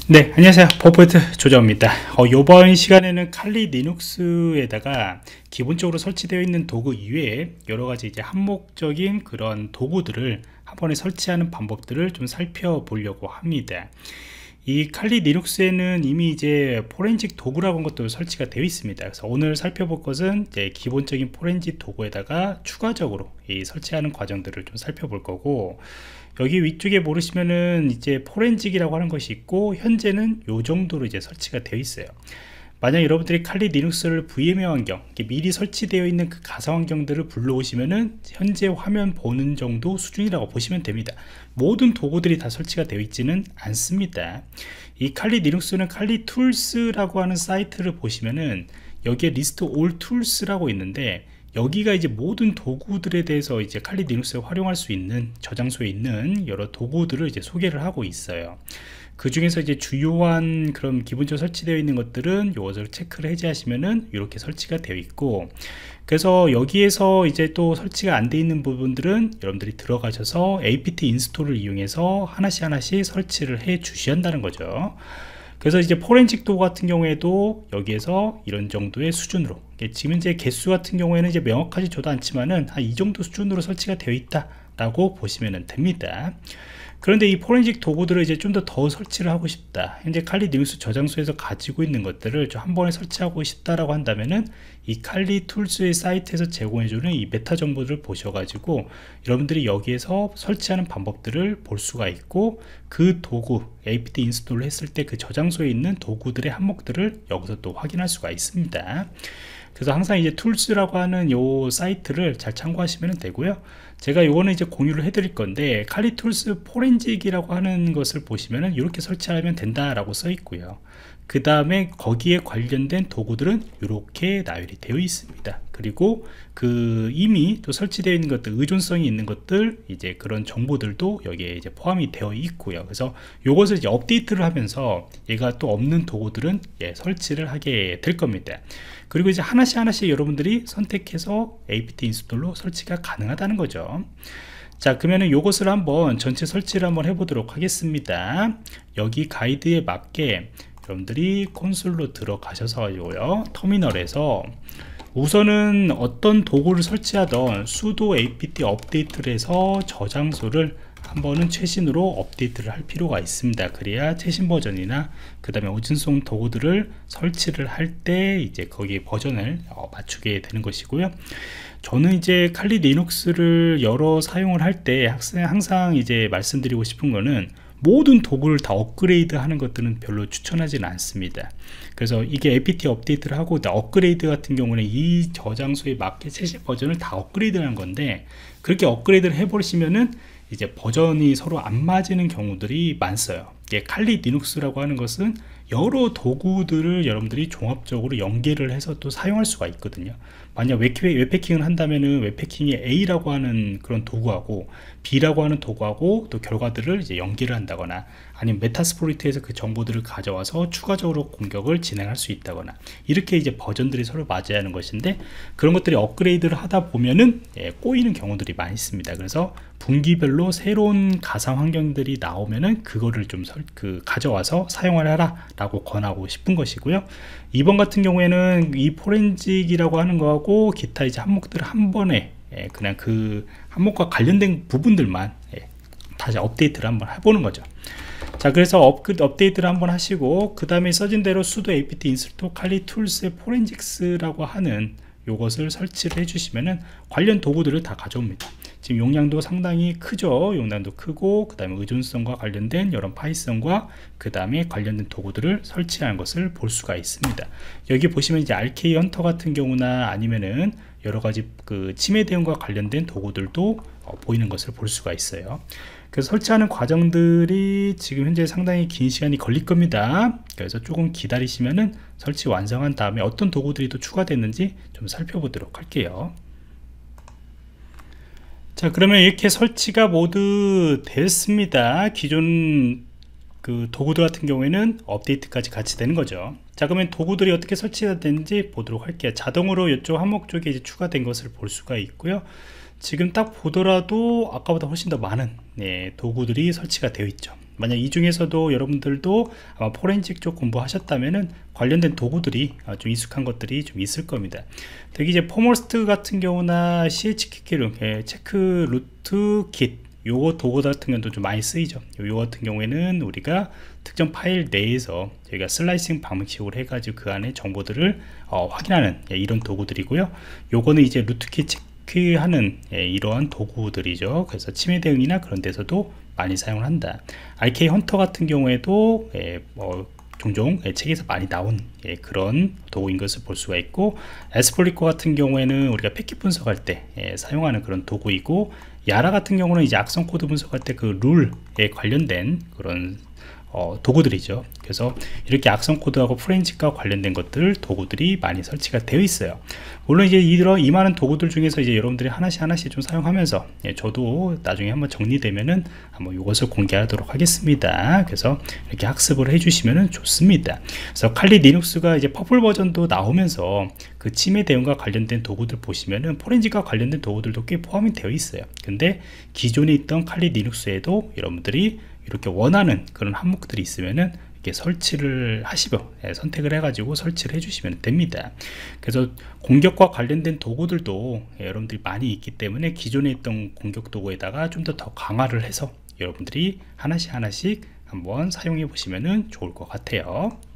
네, 안녕하세요. 버퍼트 조정입니다. 이번 시간에는 칼리 리눅스에다가 기본적으로 설치되어 있는 도구 이외에 여러가지 이제 한목적인 그런 도구들을 한 번에 설치하는 방법들을 좀 살펴보려고 합니다. 이 칼리 리눅스에는 이미 이제 포렌식 도구라고 하는 것도 설치가 되어 있습니다. 그래서 오늘 살펴볼 것은 이제 기본적인 포렌식 도구에다가 추가적으로 이 설치하는 과정들을 좀 살펴볼 거고, 여기 위쪽에 보시면은 이제 포렌식이라고 하는 것이 있고, 현재는 요 정도로 이제 설치가 되어 있어요. 만약 여러분들이 칼리 리눅스를 VMware 환경, 미리 설치되어 있는 그 가상 환경들을 불러오시면은 현재 화면 보는 정도 수준이라고 보시면 됩니다. 모든 도구들이 다 설치가 되어 있지는 않습니다. 이 칼리 리눅스는 칼리 툴스라고 하는 사이트를 보시면은 여기에 리스트 올 툴스라고 있는데, 여기가 이제 모든 도구들에 대해서 이제 칼리 리눅스에 활용할 수 있는 저장소에 있는 여러 도구들을 이제 소개를 하고 있어요. 그 중에서 이제 주요한 그런 기본적으로 설치되어 있는 것들은 이것을 체크를 해제하시면은 이렇게 설치가 되어 있고, 그래서 여기에서 이제 또 설치가 안 되어 있는 부분들은 여러분들이 들어가셔서 apt 인스톨을 이용해서 하나씩 설치를 해 주셔야 한다는 거죠. 그래서 이제 포렌식 도구 같은 경우에도 여기에서 이런 정도의 수준으로, 지금 이제 개수 같은 경우에는 이제 명확하지 저도 않지만은 한 이 정도 수준으로 설치가 되어 있다 라고 보시면 됩니다. 그런데 이 포렌식 도구들을 이제 좀 더 설치를 하고 싶다, 현재 칼리 리눅스 저장소에서 가지고 있는 것들을 좀 한 번에 설치하고 싶다라고 한다면은 이 칼리 툴스의 사이트에서 제공해주는 이 메타 정보들을 보셔가지고 여러분들이 여기에서 설치하는 방법들을 볼 수가 있고, 그 도구 apt 인스톨을 했을 때 그 저장소에 있는 도구들의 항목들을 여기서 또 확인할 수가 있습니다. 그래서 항상 이제 툴스라고 하는 요 사이트를 잘 참고하시면 되고요. 제가 요거는 이제 공유를 해드릴 건데, 칼리 툴스 포렌식이라고 하는 것을 보시면은 이렇게 설치하면 된다라고 써 있고요. 그 다음에 거기에 관련된 도구들은 이렇게 나열이 되어 있습니다. 그리고 그 이미 또 설치되어 있는 것들, 의존성이 있는 것들, 이제 그런 정보들도 여기에 이제 포함이 되어 있고요. 그래서 요것을 이제 업데이트를 하면서 얘가 또 없는 도구들은 설치를 하게 될 겁니다. 그리고 이제 하나씩 여러분들이 선택해서 apt 인스톨로 설치가 가능하다는 거죠. 자, 그러면은 요것을 한번 전체 설치를 한번 해보도록 하겠습니다. 여기 가이드에 맞게 여러분들이 콘솔로 들어가셔서요, 터미널에서 우선은 어떤 도구를 설치하던 sudo apt 업데이트를 해서 저장소를 한번은 최신으로 업데이트를 할 필요가 있습니다. 그래야 최신 버전이나 그 다음에 오픈송 도구들을 설치를 할 때 이제 거기에 버전을 맞추게 되는 것이고요. 저는 이제 칼리 리눅스를 여러 사용을 할 때 항상 이제 말씀드리고 싶은 거는, 모든 도구를 다 업그레이드 하는 것들은 별로 추천하지는 않습니다. 그래서 이게 apt 업데이트를 하고 업그레이드 같은 경우는 이 저장소에 맞게 최신 버전을 다 업그레이드 하는 건데, 그렇게 업그레이드를 해버리시면은 이제 버전이 서로 안 맞는 경우들이 많어요. 칼리 리눅스라고 하는 것은 여러 도구들을 여러분들이 종합적으로 연계를 해서 또 사용할 수가 있거든요. 만약 웹패킹을 한다면은 웹패킹의 A라고 하는 그런 도구하고 B라고 하는 도구하고 또 결과들을 이제 연계를 한다거나, 아니면 메타스플로이트에서 그 정보들을 가져와서 추가적으로 공격을 진행할 수 있다거나, 이렇게 이제 버전들이 서로 맞아야 하는 것인데, 그런 것들이 업그레이드를 하다 보면은 꼬이는 경우들이 많이 있습니다. 그래서 분기별로 새로운 가상 환경들이 나오면은 그거를 좀 가져와서 사용을 하라 라고 권하고 싶은 것이고요. 이번 같은 경우에는 이 포렌식이라고 하는 거하고 기타 이제 항목들을 한 번에 그냥 그 항목과 관련된 부분들만 다시 업데이트를 한번 해보는 거죠. 자, 그래서 업데이트를 한번 하시고, 그 다음에 써진 대로 sudo apt install 칼리 툴스의 포렌식스라고 하는 요것을 설치를 해주시면은 관련 도구들을 다 가져옵니다. 지금 용량도 상당히 크죠. 용량도 크고, 그 다음에 의존성과 관련된 이런 파이썬과 그 다음에 관련된 도구들을 설치하는 것을 볼 수가 있습니다. 여기 보시면 이제 RK 헌터 같은 경우나 아니면은 여러가지 그 침해 대응과 관련된 도구들도 보이는 것을 볼 수가 있어요. 그래서 설치하는 과정들이 지금 현재 상당히 긴 시간이 걸릴 겁니다. 그래서 조금 기다리시면은 설치 완성한 다음에 어떤 도구들이 또 추가됐는지 좀 살펴보도록 할게요. 자, 그러면 이렇게 설치가 모두 됐습니다. 기존 그 도구들 같은 경우에는 업데이트까지 같이 되는 거죠. 자, 그러면 도구들이 어떻게 설치가 되는지 보도록 할게요. 자동으로 이쪽 항목 쪽에 이제 추가된 것을 볼 수가 있고요. 지금 딱 보더라도 아까보다 훨씬 더 많은 도구들이 설치가 되어 있죠. 만약 이 중에서도 여러분들도 아마 포렌식 쪽 공부하셨다면은 관련된 도구들이 좀 익숙한 것들이 좀 있을 겁니다. 특히 이제 포머스트 같은 경우나 CHK키룸, 체크 루트 킷, 요거 도구 같은 경우도 좀 많이 쓰이죠. 요 같은 경우에는 우리가 특정 파일 내에서 저희가 슬라이싱 방식으로 해가지고 그 안에 정보들을 확인하는 이런 도구들이고요. 요거는 이제 루트키 체크하는 이러한 도구들이죠. 그래서 침해 대응이나 그런 데서도 많이 사용을 한다. RK 헌터 같은 경우에도 종종 책에서 많이 나온 그런 도구인 것을 볼 수가 있고, 에스플리코 같은 경우에는 우리가 패킷 분석할 때 사용하는 그런 도구이고, 야라 같은 경우는 이제 악성 코드 분석할 때 그 룰에 관련된 그런 도구들이죠. 그래서 이렇게 악성 코드하고 포렌식과 관련된 것들 도구들이 많이 설치가 되어 있어요. 물론 이제 이 많은 도구들 중에서 이제 여러분들이 하나씩 좀 사용하면서 저도 나중에 한번 정리되면은 한번 이것을 공개하도록 하겠습니다. 그래서 이렇게 학습을 해주시면은 좋습니다. 그래서 칼리 리눅스가 이제 퍼플 버전도 나오면서 그 침해 대응과 관련된 도구들 보시면은 포렌식과 관련된 도구들도 꽤 포함이 되어 있어요. 근데 기존에 있던 칼리 리눅스에도 여러분들이 이렇게 원하는 그런 항목들이 있으면은 이렇게 설치를 하시고 선택을 해가지고 설치를 해주시면 됩니다. 그래서 공격과 관련된 도구들도 여러분들이 많이 있기 때문에 기존에 있던 공격 도구에다가 좀 더 강화를 해서 여러분들이 하나씩 한번 사용해 보시면 좋을 것 같아요.